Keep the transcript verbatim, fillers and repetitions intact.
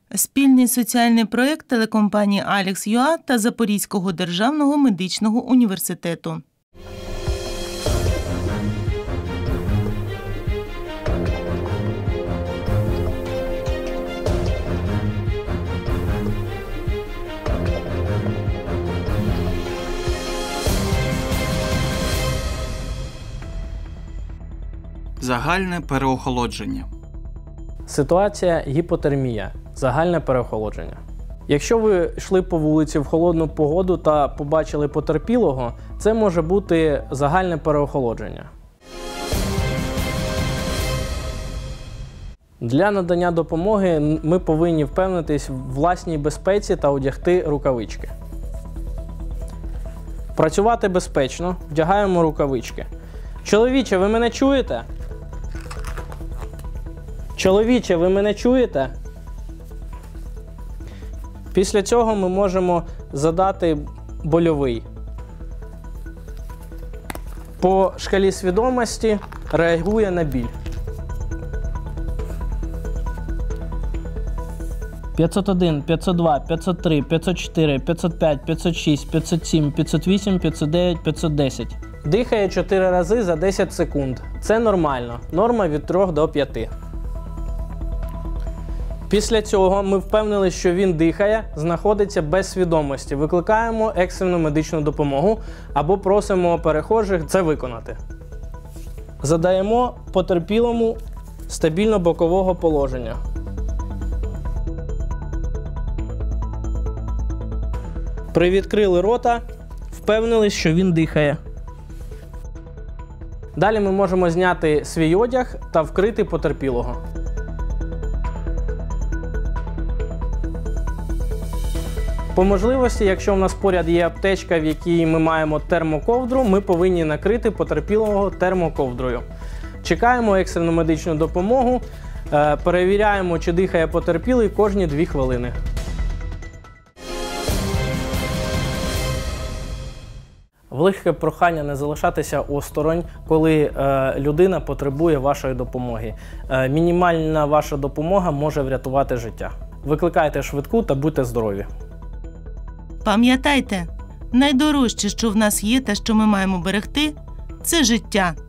Спільний соціальний проєкт телекомпанії «Алекс.ЮА» та Запорізького державного медичного університету. Загальне переохолодження. Ситуація гіпотермія. Загальне переохолодження. Якщо ви йшли по вулиці в холодну погоду та побачили потерпілого, це може бути загальне переохолодження. Для надання допомоги ми повинні впевнитись в власній безпеці та одягти рукавички. Працювати безпечно. Вдягаємо рукавички. Чоловіче, ви мене чуєте? Чоловіче, ви мене чуєте? Після цього ми можемо задати больовий. По шкалі свідомості реагує на біль. п'ятсот один, п'ятсот два, п'ятсот три, п'ятсот чотири, п'ятсот п'ять, п'ятсот шість, п'ятсот сім, п'ятсот вісім, п'ятсот дев'ять, п'ятсот десять. Дихає чотири рази за десять секунд. Це нормально. Норма від трьох до п'яти. Після цього ми впевнили, що він дихає, знаходиться без свідомості. Викликаємо екстрену медичну допомогу або просимо перехожих це виконати. Задаємо потерпілому стабільно бокового положення. Привідкрили рота, впевнились, що він дихає. Далі ми можемо зняти свій одяг та вкрити потерпілого. По можливості, якщо в нас поряд є аптечка, в якій ми маємо термоковдру, ми повинні накрити потерпілого термоковдрою. Чекаємо екстрену медичну допомогу, перевіряємо, чи дихає потерпілий кожні дві хвилини. Велике прохання не залишатися осторонь, коли е, людина потребує вашої допомоги. Е, мінімальна ваша допомога може врятувати життя. Викликайте швидку та будьте здорові. Пам'ятайте, найдорожче, що в нас є та що ми маємо берегти – це життя.